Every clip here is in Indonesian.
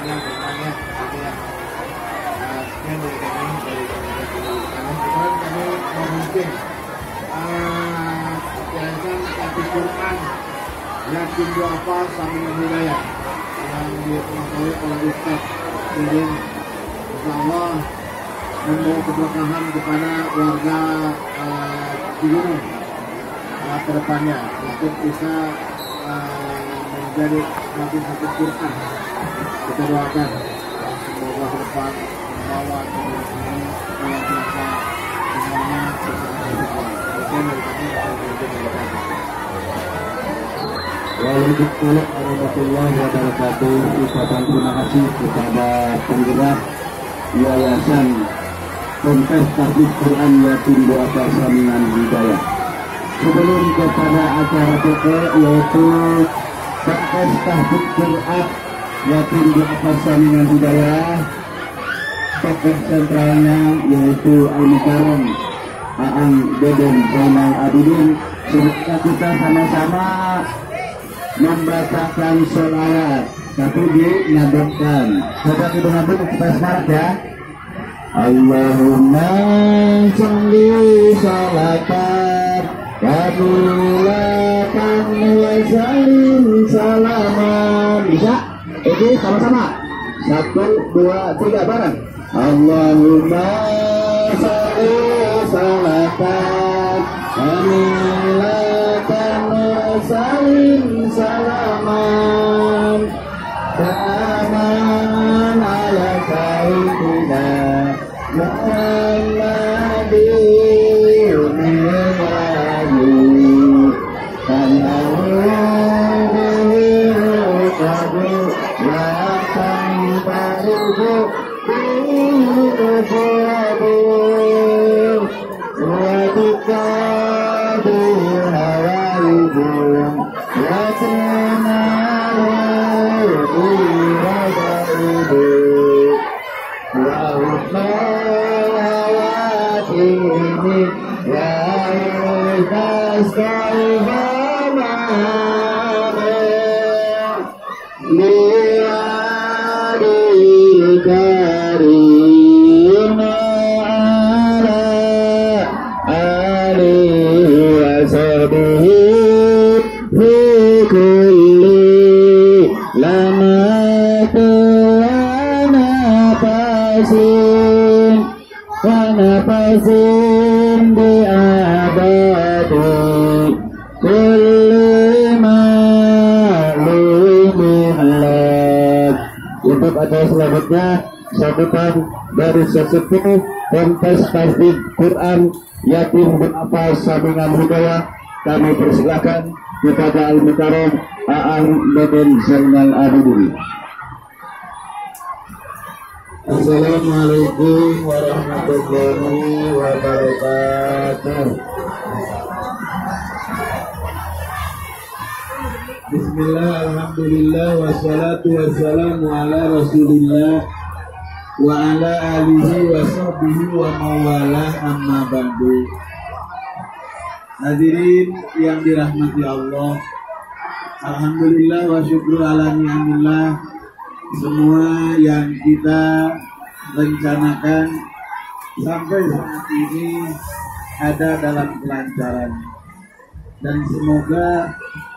semuanya bertanya kepada sekian dari kami dari kemudian kami memimpin yayasan Kaki Quran Yatim Duafa Saminan Hidayah yang dipengaruhi oleh Ustaz Didin. Insyaallah membawa keberkahan kepada warga Cibinong ke depannya untuk bisa menjadi semakin satu Quran. Kita doakan semoga ke depan membawa komunitas ini yang biasa semuanya sesuai dari kami. Waalaikumsalam warahmatullahi wabarakatuh. Ucapan terima kasih kepada penggerak Yayasan Kontes Tahfidz Quran Yatim Duafa Saminan Hidayah. Sebelum kepada acara pokok yaitu Kontes Tahfidz Quran Yatim Duafa Saminan Hidayah, tokoh sentralnya yaitu Al-Mukarram Aang Deden Zainal Abidin. Semoga kita sama-sama membacakan sholawat tapi dinadabkan. Coba kita nabung kita semangat ya. Allahumma sholli sholatan kamilatan wa sallim salaman. Bisa? Oke, sama-sama. 1, 2, 3 bareng. Allahumma sholli sholatan kamilatan wa sallim salaman salaman ala sayyidina Muhammadin dan selanjutnya sambutan dari sesepuh Kontes Tahfidz Quran Yatim Duafa Saminan Hidayah. Kami persilakan kepada Al-Mukarram Aang Deden Zainal Abidin. Assalamualaikum warahmatullahi wabarakatuh. Bismillah, alhamdulillah, wassalatu wassalamu ala rasulillah wa ala alihi wa sahbihi wa mawalah, amma ba'du. Hadirin yang dirahmati Allah, alhamdulillah wa syukur ala ni'amillah. Semua yang kita rencanakan sampai saat ini ada dalam kelancaran, dan semoga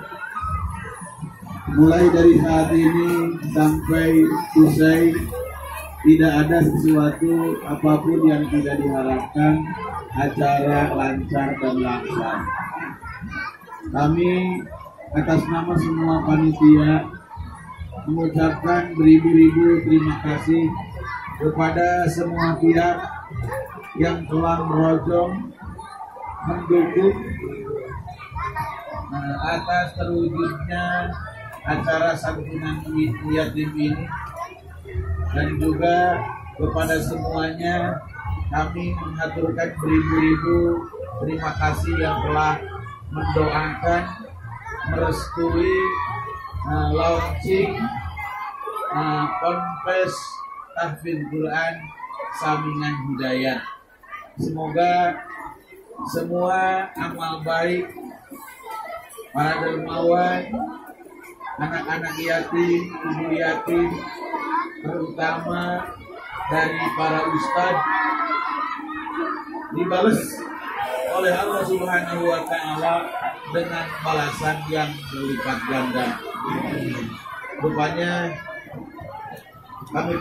mulai dari saat ini sampai usai tidak ada sesuatu apapun yang tidak diharapkan, acara lancar dan langsung. Kami atas nama semua panitia mengucapkan beribu-ribu terima kasih kepada semua pihak yang telah merojong mendukung atas terwujudnya acara santunan yatim ini, dan juga kepada semuanya kami mengaturkan beribu-ribu terima kasih yang telah mendoakan, merestui launching Kontes Tahfidz Quran Saminan Hidayah. Semoga semua amal baik para dermawan, anak-anak yatim, ibu yatim, terutama dari para ustadz dibalas oleh Allah Subhanahu wa Ta'ala dengan balasan yang berlipat ganda. Rupanya kami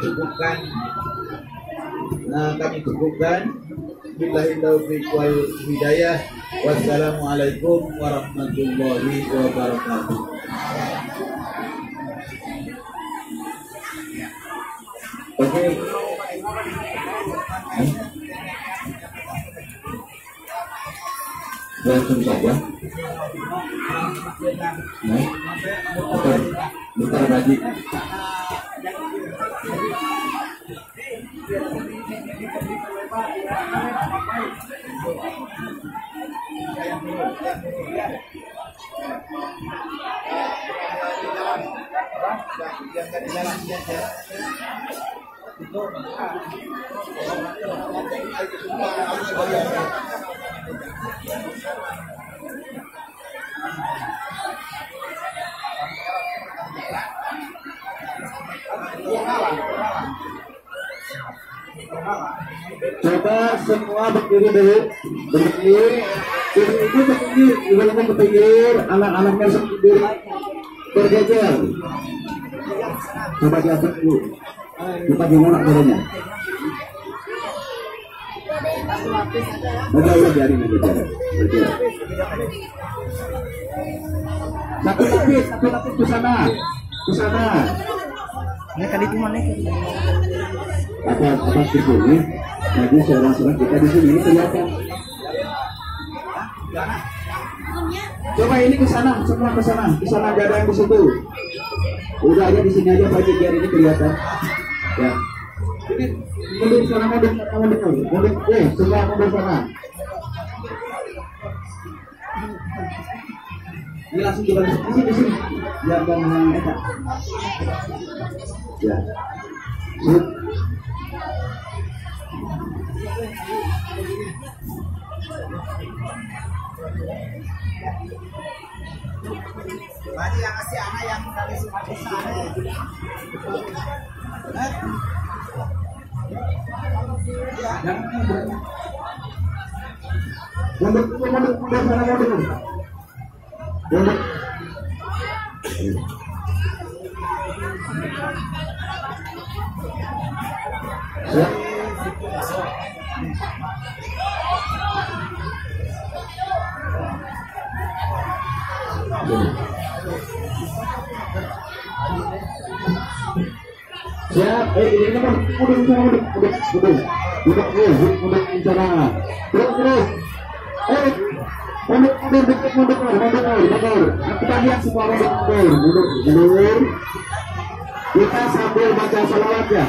cukupkan. Billahi taufiq wal hidayah. Wassalamualaikum warahmatullahi wabarakatuh. Oke. Langsung saja. Oke. Bentar lagi. Coba semua berdiri dulu, berdiri itu berdiri, anak-anaknya berdiri berjejer. Coba diatur dulu, kita gimana caranya? Udah biarin aja berdiri. Satu lapis ke sana. Ini kali itu mana? Apa di sini? Jadi seorang kita di sini kelihatan. Coba ini ke sana, semua ke sana gak ada yang di situ. Udah aja di sini aja Pak, biar ini kelihatan. Ya. Ini mundur sana, mundur, semua mundur sana. Ini langsung coba di sini. Biar gak mengenai. Ya. Sip. Bagi yang kasih anak yang dari sana. Siap, ini kan udah bicara. Terus. Mundur. Kita lihat semua mundur. Kita sambil baca salawat ya.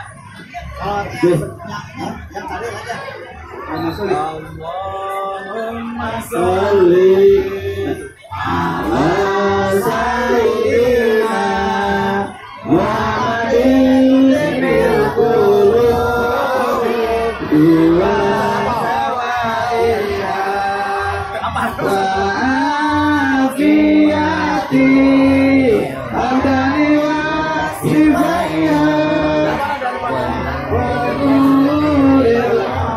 Allahumma sholli ala sayyidina Muhammadin bil qulubi wa hawaiha wa afiyati abdani wa sifaiha wa nuril.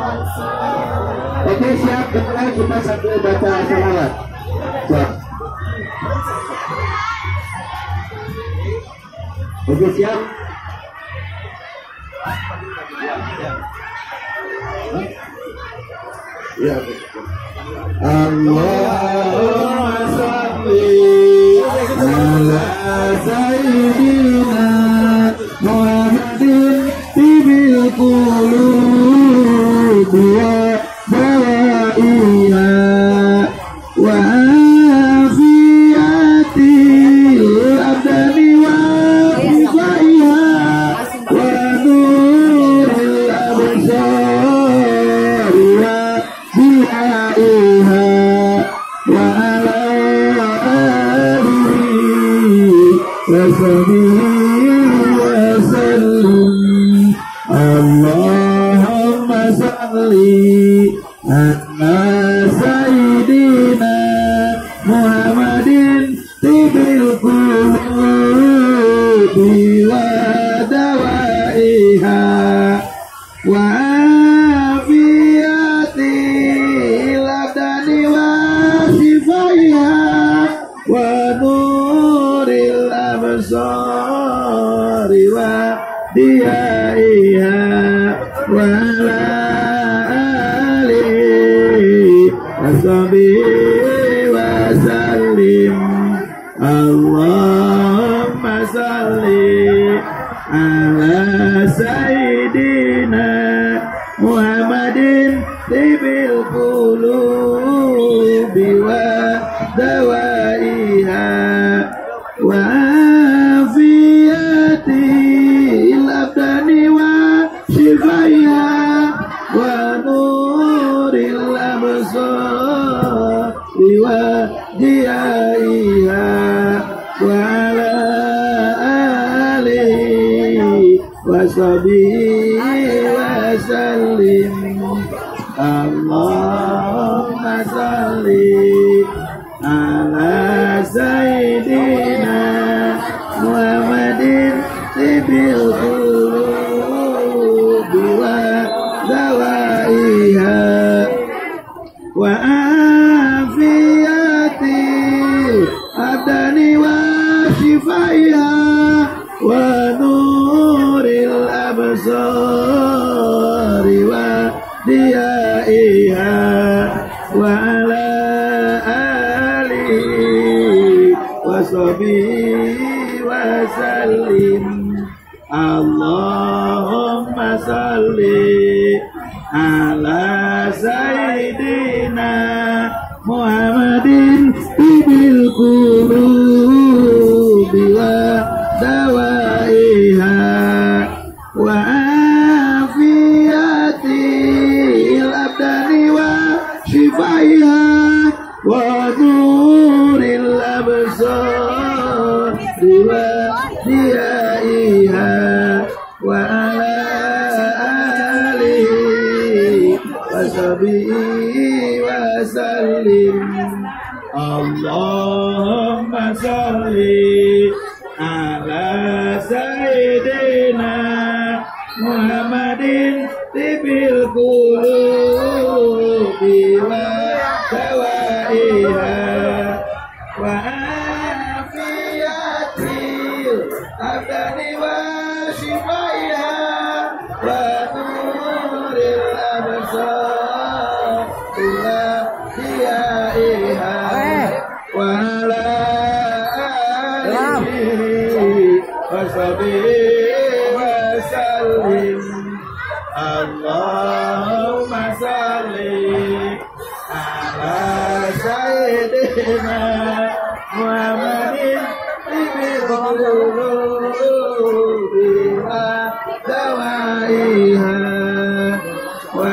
Oke, siap, betul, kita sambil baca salawat. Siap. Oke, siap. Ya. Allahumma sholli ala sayyidina Muhammadin bil qulubi wa bawaiha wa afiyatil abdani wa sifaiha wa nuril absari wa bihaiha wa ala alihi wa sahbihi diyaiha wa ala alihi washabihi wasallim. Allahumma salli ala sayyidina Muhammadin tibil qulubi wa dawaiha wa afiyatil abdani wa shifaiha wa nuril absari wa diyaiha wa ala alihi wa sahbihi wa sallim. Allahumma salli ala sayyidina Muhammadin tibil qulubi wa dawaiha wa afiyatil abdani wa shifaiha wa nuril absari wa diyaiha wa ala alihi wa sahbihi wa sallim. Allahumma salli ala sayyidina Muhammadin tibil qulubi wa dawaiha wa afiyatil abdani wa shifaiha wa nuril absari wa diyaiha wa ala alihi wa sahbihi wa sallim. Allahumma salli ala sayyidina Muhammadin tibil qulubi wa dawaiha wa afiyatil abdani wa shifaiha wa nuril absari wa diyaiha wa ala alihi wa sahbihi wa sallim. Allahumma salli ala sayyidina Muhammadin tibil qulubi wa dawaiha wa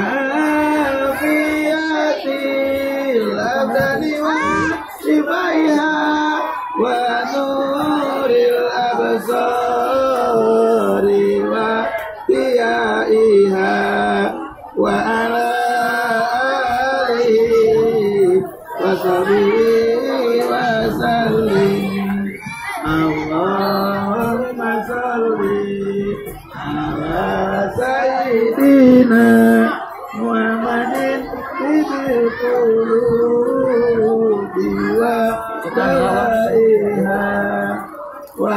afiyatil abdani wa shifaiha wa nuril absari wa diyaiha wa ala alihi wa sahbihi wa sallim. Allahumma salli ala sayyidina Muhammadin tibil qulubi wa dawaiha wa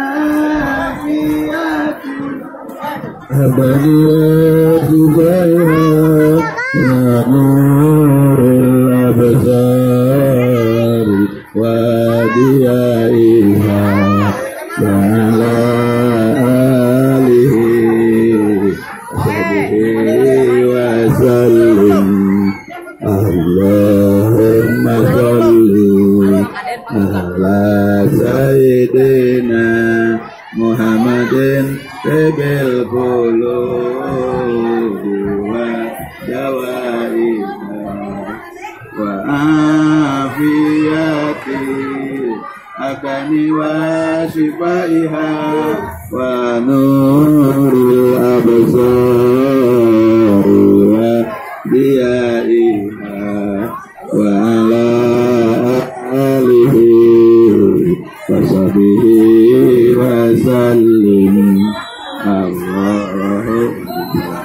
afiyatil abdani wa shifaiha wa nuril absari wa diyaiha wa ala alihi wa sahbihi wa sallim. Allahumma salli ala sayyidina Muhammadin tibil qulubi wa dawaiha wa afiyatil abdani wa shifaiha wa nuril absari wa diyaiha wa ala alihi wa sahbihi wa sallim. Allahumma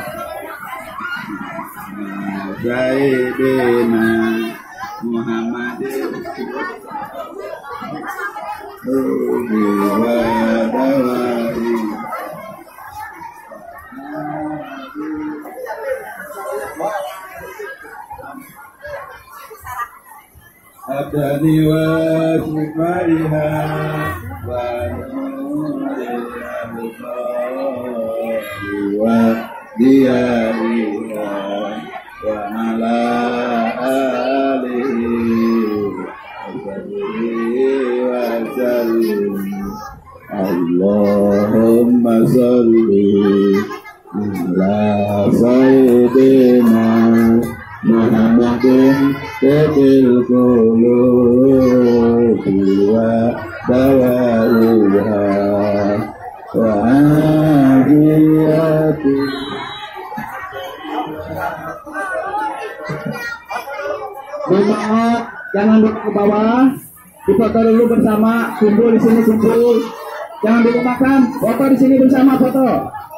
sayyidina Muhammadin wa dawaiha dani wa sifariha wa nuriha wa diyaiha wa ala alihi wa sallim. Allahumma salli ala sayyidina Muhammadin fil qulubi wa dawaiha wa adiyati. Jemaat jangan duduk ke bawah, difoto dulu bersama, kumpul di sini kumpul. Jangan dilupakan, foto di sini bersama foto.